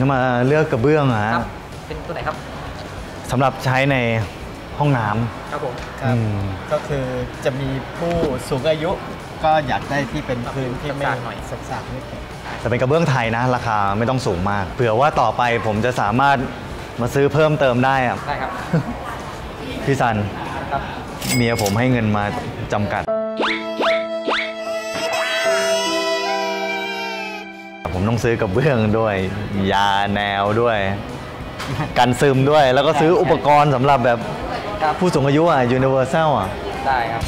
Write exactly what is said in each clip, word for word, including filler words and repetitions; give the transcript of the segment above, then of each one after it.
จะมาเลือกกระเบื้องฮะเป็นตัวไหนครับสำหรับใช้ในห้องน้ำครับผมครับก็คือจะมีผู้สูงอายุก็อยากได้ที่เป็นพื้นที่ไม่หน่อยสักๆนิดนึงแต่เป็นกระเบื้องไทยนะราคาไม่ต้องสูงมากเผื่อว่าต่อไปผมจะสามารถมาซื้อเพิ่มเติมได้อะได้ครับพี่ซันเมียผมให้เงินมาจำกัดผมต้องซื้อกระเบื้องด้วยยาแนวด้วยกันซึมด้วยแล้วก็ซื้ออุปกรณ์สำหรับแบบผู้สูงอายุอ่ะ Universal อ่ะได้ครับ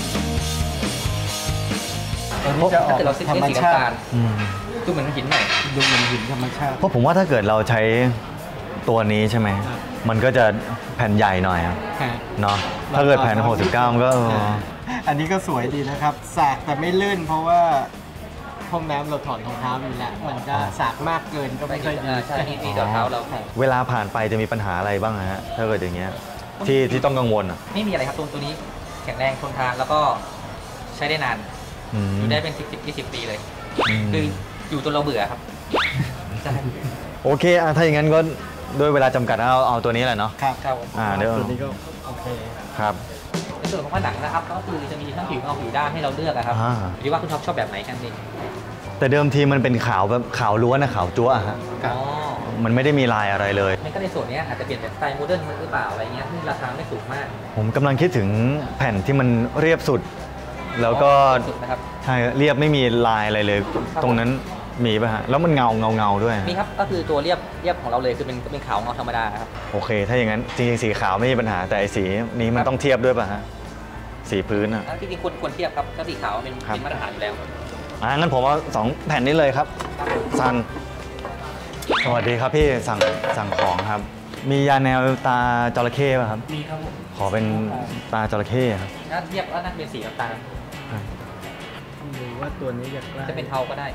ตัวนี้จะออกธรรมชาติดูเหมือนหินหน่อยดูเหมือนหินธรรมชาติเพราะผมว่าถ้าเกิดเราใช้ตัวนี้ใช่ไหมมันก็จะแผ่นใหญ่หน่อยเนาะถ้าเกิดแผ่นหกสิบเก้ามันก็อันนี้ก็สวยดีนะครับสากแต่ไม่ลื่นเพราะว่าห้องน้ำเราถอดรองเท้าอยู่แล้วมันก็สากมากเกินก็ไม่ค่อยดีใช่ที่รองเท้าเราเวลาผ่านไปจะมีปัญหาอะไรบ้างฮะถ้าเกิดอย่างเงี้ยที่ที่ต้องกังวลอ่ะไม่มีอะไรครับตัวตัวนี้แข็งแรงทนทานแล้วก็ใช้ได้นานอยู่ได้เป็นสิบสิบยี่สิบปีเลยคืออยู่จนเราเบื่อครับโอเคอ่ะถ้าอย่างนั้นก็ด้วยเวลาจำกัดเอาเอาตัวนี้แหละเนาะครับครับอ่าเดี๋ยวตัวนี้ก็โอเคครับในส่วนของผนังนะครับก็คือจะมีทั้งผิวเงาผิวด้านให้เราเลือกนะครับหรือว่าคุณท็อปชอบแบบไหนกันดีแต่เดิมทีมันเป็นขาวแบบขาวล้วนนะขาวจั๊วฮะมันไม่ได้มีลายอะไรเลยมันก็ในส่วนนี้อาจจะเปลี่ยนเป็นสไตล์โมเดิร์นหรือเปล่าอะไรเงี้ยที่ราคาไม่สูงมากผมกำลังคิดถึงแผ่นที่มันเรียบสุดแล้วก็ใช่เรียบไม่มีลายอะไรเลยตรงนั้นมีป่ะฮะแล้วมันเงาเงาเงาด้วยมีครับก็คือตัวเรียบเรียบของเราเลยคือเป็นเป็นขาวเงาธรรมดาครับโอเคถ้าอย่างนั้นจริงๆสีขาวไม่มีปัญหาแต่ไอ้สีนี้มันต้องเทียบด้วยป่ะฮะสีพื้นอ่ะจริงๆควรควรเทียบครับก็สีขาวเป็นเป็นมาตรฐานอยู่แล้วอ่างั้นผมเอาสองแผ่นนี้เลยครับซันสวัสดีครับพี่สั่งสั่งของครับมียาแนวตาจระเข้ป่ะครับมีครับขอเป็นตาจระเข้ครับถ้าเทียบว่าน่าเป็นสีน้ำตาลหรือว่าตัวนี้จะเป็นเทาก็ได้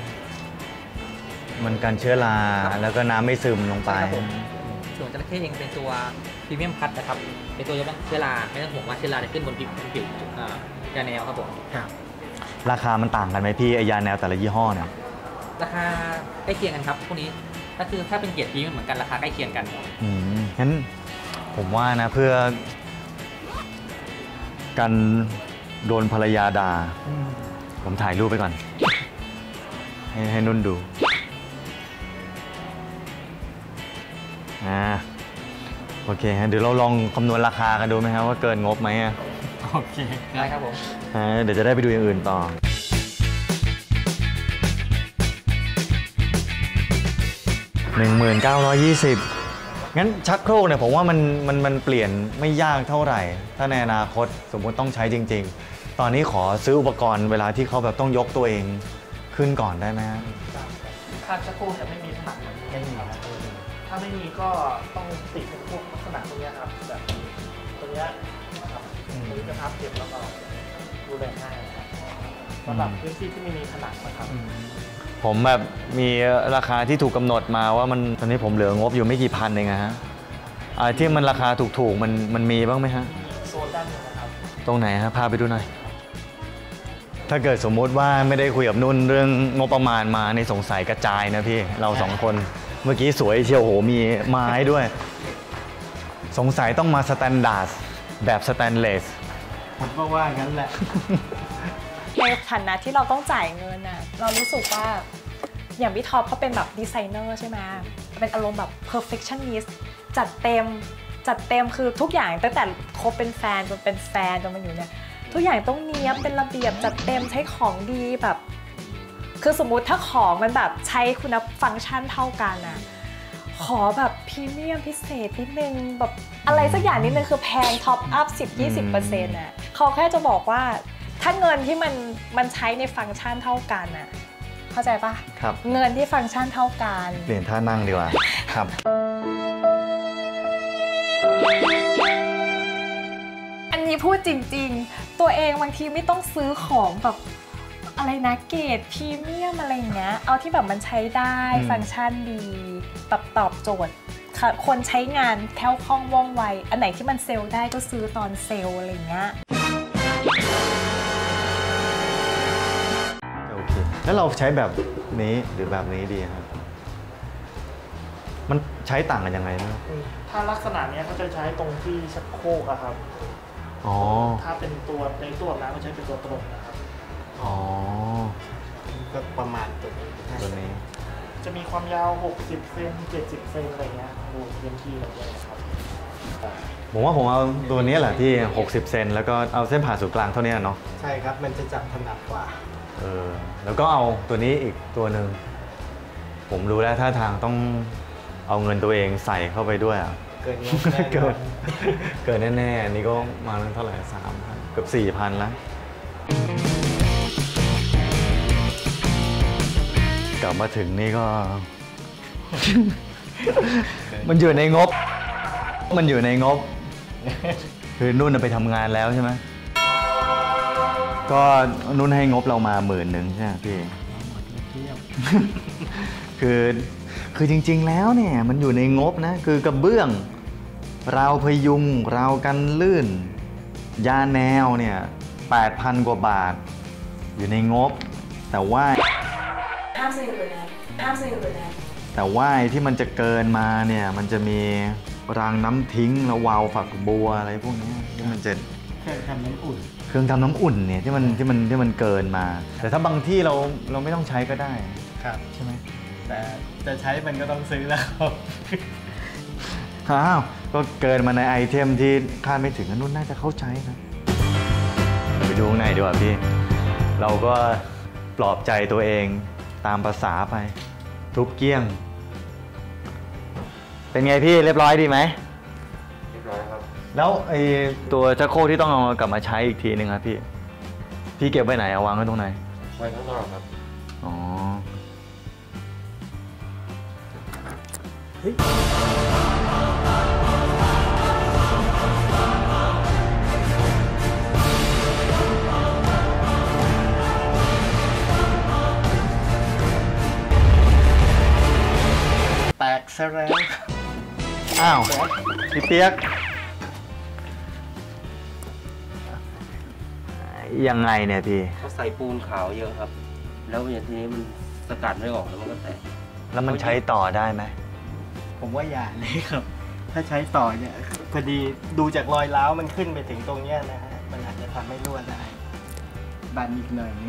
มันกันเชื้อราแล้วก็น้ำไม่ซึมลงไปส่วนจระเข้เองเป็นตัวพรีเมียมคัทนะครับเป็นตัวเชื้อราไม่ต้องห่วงว่าเชื้อราจะขึ้นบนผิวผิวยาแนวครับผมราคามันต่างกันไหมพี่ไอยาแนวแต่ละยี่ห้อเนี่ยราคาใกล้เคียงกันครับพวกนี้ก็คือถ้าเป็นเกียรติพรีเมียมเหมือนกันราคาใกล้เคียงกันอืมงั้นผมว่านะเพื่อกันโดนภรรยาด่าผมถ่ายรูปไปก่อนให้ให้นุ่นดูอ่าโอเคฮะเดี๋ยวเราลองคำนวณราคากันดูไหมครับว่าเกินงบไหมอ่ะโอเคได้ครับผมเดี๋ยวจะได้ไปดูอย่างอื่นต่อหนึ่งหมื่นเก้าร้อยยี่สิบงั้นชักโครกเนี่ยผมว่ามันมันมันเปลี่ยนไม่ยากเท่าไหร่ถ้าในอนาคตสมมติต้องใช้จริงๆตอนนี้ขอซื้ออุปกรณ์เวลาที่เขาแบบต้องยกตัวเองขึ้นก่อนได้ไหมฮะถ้าชักโครกจะไม่มีผนังไม่มีครับถ้าไม่มีก็ต้องติดเป็นพวกลักษณะตรงนี้ครับแบบตรงนี้ครับตรงนี้จะพับเก็บแล้วก็ดูแลง่ายครับสำหรับพื้นที่ที่ไม่มีผนังนะครับผมแบบมีราคาที่ถูกกำหนดมาว่ามันตอนนี้ผมเหลืองบอยู่ไม่กี่พันเองฮะอะไรที่มันราคาถูกๆมันมันมีบ้างไหมฮะโซนด้านนี้นะครับตรงไหนฮะพาไปดูหน่อยถ้าเกิดสมมุติว่าไม่ได้คุยกับนุ่นเรื่องงบประมาณมาในสงสัยกระจายนะพี่เราสองคนเมื่อกี้สวยเชียวโหมีไม้ด้วยสงสัยต้องมาสแตนดาร์ดแบบสแตนเลสผมก็ว่างั้นแหละในฐานะที่เราต้องจ่ายเงินน่ะเรารู้สึกว่าอย่างพี่ท็อปเขาเป็นแบบดีไซเนอร์ใช่ไหมเป็นอารมณ์แบบ perfectionist จัดเต็มจัดเต็มคือทุกอย่างตั้งแต่คบเป็นแฟนจนเป็นแฟนจนมาอยู่เนี่ยทุกอย่างต้องเนี้ยบเป็นระเบียบจัดเต็มใช้ของดีแบบคือสมมุติถ้าของมันแบบใช้คุณฟังก์ชันเท่ากันน่ะขอแบบพรีเมียมพิเศษนิดนึงแบบอะไรสักอย่างนิดนึงคือแพงท็อปอัพ สิบถึงยี่สิบเปอร์เซ็นต์ น่ะเขาแค่จะบอกว่าถ้าเงินที่มันมันใช้ในฟังก์ชันเท่ากันน่ะเข้าใจปะครับเงินที่ฟังก์ชันเท่ากันเปลี่ยนท่านั่งดีกว่าครับอันนี้พูดจริงๆตัวเองบางทีไม่ต้องซื้อของแบบอะไรนะเกรดพรีเมียมอะไรอย่างเงี้ยเอาที่แบบมันใช้ได้ฟังก์ชันดีแบบตอบโจทย์คนใช้งานแคล่วคล่องว่องไวอันไหนที่มันเซลล์ได้ก็ซื้อตอนเซลล์อะไรอย่างเงี้ยโอเคแล้วเราใช้แบบนี้หรือแบบนี้ดีครับมันใช้ต่างกันยังไงนะถ้าลักษณะเนี้ยเขาจะใช้ตรงที่ชักโครกอะครับอ๋อถ้าเป็นตัวในตัวอาบน้ำก็ใช้เป็นตัวตรงนะครับอ๋อก็ประมาณตัวนี้ตัวนี้จะมีความยาว หกสิบ เซน เจ็ดสิบ เซนอะไรเงี้ยดูพื้นที่เราเลยครับผมว่าผมเอาตัวนี้แหละที่หกสิบเซนแล้วก็เอาเส้นผ่าศูนย์กลางเท่านี้เนาะใช่ครับมันจะจับถนัดกว่าเออแล้วก็เอาตัวนี้อีกตัวหนึ่งผมรู้แล้วท่าทางต้องเอาเงินตัวเองใส่เข้าไปด้วยอ่ะเกินงบแน่นเกิอน นเกินแน่ๆอันนี้ก็มาเท่าไหร่สามพันเกือบสี่พันแล้วกลับมาถึงนี่ก็ มันอยู่ในงบ มันอยู่ในงบ คือนุ่นไปทำงานแล้วใช่ไหมก็นุ่นให้งบเรามาหมื่นหนึ่งใช่ไหมพี่ คือคือจริงๆแล้วเนี่ยมันอยู่ในงบนะคือกระเบื้องราวพยุงราวกันลื่น ยาแนวเนี่ยแปดพันกว่าบาท อยู่ในงบ แต่ว่าห้ามซื้อเลยนะห้ามซื้อเลยนะแต่ว่าที่มันจะเกินมาเนี่ยมันจะมีรางน้ำทิ้งแล้ววาล์วฝักบัวอะไรพวกนี้ที่มันจะเครื่องทำน้ำอุ่นเครื่องทำน้ำอุ่นเนี่ยที่มันที่มันที่มันเกินมา แต่ถ้าบางที่เราเราไม่ต้องใช้ก็ได้ครับใช่ไหมแต่จะใช้มันก็ต้องซื้อแล้วครับอ้าวก็เกินมาในไอเทมที่คาดไม่ถึงนุ่นน่าจะเข้าใจนะไปดูข้างในดีกว่าพี่ เราก็ปลอบใจตัวเองตามภาษาไป ทุบเกี้ยง เป็นไงพี่เรียบร้อยดีไหมเรียบร้อยครับแล้วไอตัวชักโครกที่ต้องเอากลับมาใช้อีกทีนึงครับพี่พี่เก็บไว้ไหนเอาวางไว้ตรงไหนไว้ข้างนอกครับอ๋อแตกซะแล้วอ้าวพี่เปียกยังไงเนี่ยพี่เขาใส่ปูนขาวเยอะครับ แล้วอย่างทีนี้มันสกัดไม่ออกแล้วมันก็แตกแล้วมันใช้ต่อได้ไหมผมว่าอย่าเลยครับ ถ้าใช้ต่อเนี่ยพอดีดูจากรอยร้าวมันขึ้นไปถึงตรงเนี้ยนะฮะมันอาจจะทำให้รั่วได้บันอีกหน่อยนึง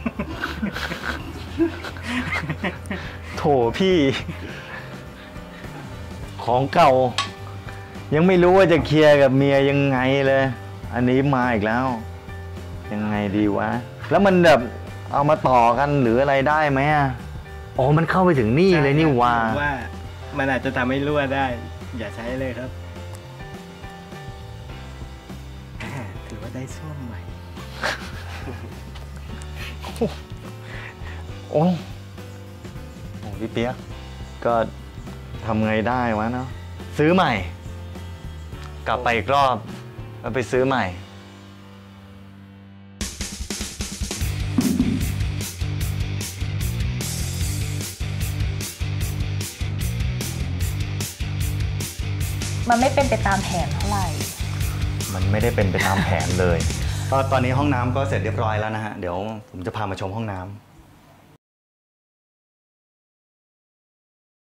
โถพี่ ของเก่า ยังไม่รู้ว่าจะเคลียร์กับเมียยังไงเลย อันนี้มาอีกแล้ว ยังไงดีวะ แล้วมันแบบเอามาต่อกันหรืออะไรได้ไหมอ่ะอ๋อมันเข้าไปถึงนี่เลยนี่ว่าผมว่ามันอาจจะทำให้รั่วได้ อย่าใช้เลยครับอ่าถือว่าได้ส้วมใหม่โอ้โหพี่เปียกก็ทำไงได้วะเนาะซื้อใหม่ กลับไปอีกรอบแล้วไปซื้อใหม่มันไม่เป็นไปตามแผนเท่าไหร่มันไม่ได้เป็นไปตามแผนเลย ก็ตอนนี้ห้องน้ำก็เสร็จเรียบร้อยแล้วนะฮะ เดี๋ยวผมจะพามาชมห้องน้ำ